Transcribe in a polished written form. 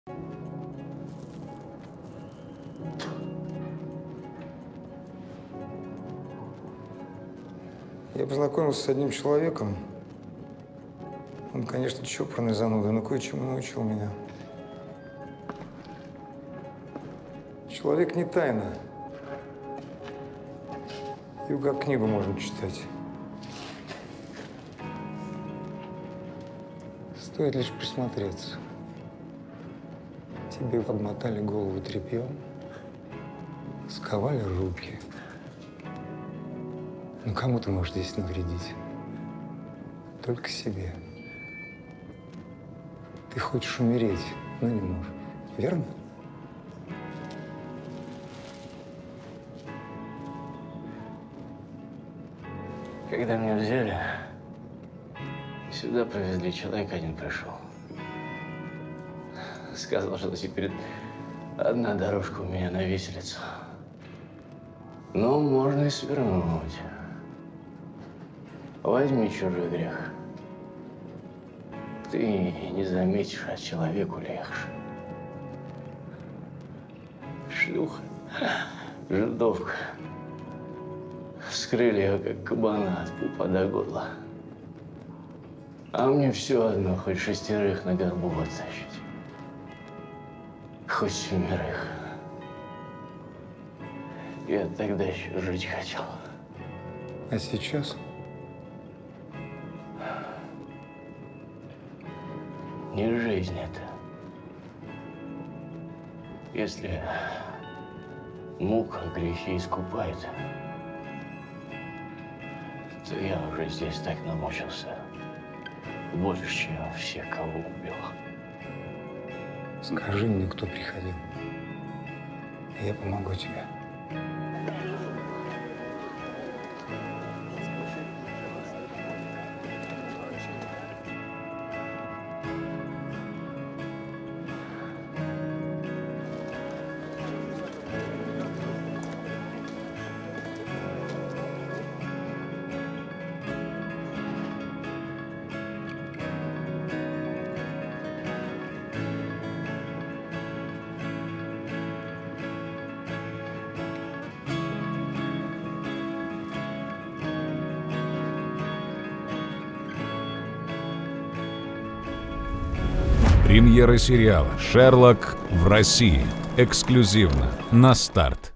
Я познакомился с одним человеком. Он, конечно, чопорный зануда, но кое-чему научил меня. Человек не тайна. Его как книгу можно читать. Стоит лишь присмотреться. Тебе обмотали голову тряпьем, сковали руки. Ну, кому ты можешь здесь навредить? Только себе. Ты хочешь умереть, но не можешь. Верно? Когда меня взяли, сюда привезли, человек один пришел. Сказал, что теперь одна дорожка у меня на виселицу. Но можно и свернуть. Возьми чужой грех. Ты не заметишь, а человеку легче. Шлюха, жидовка. Скрыли ее, как кабана, от пупа до горла. А мне все одно, хоть 6 на горбу вытащить. Хоть 7. Я тогда еще жить хотел. А сейчас? Не жизнь это. Если мука грехи искупает, то я уже здесь так намучился. Больше, чем все, кого убил. Скажи мне, кто приходил. Я помогу тебе. Премьера сериала «Шерлок» в России. Эксклюзивно на Старт.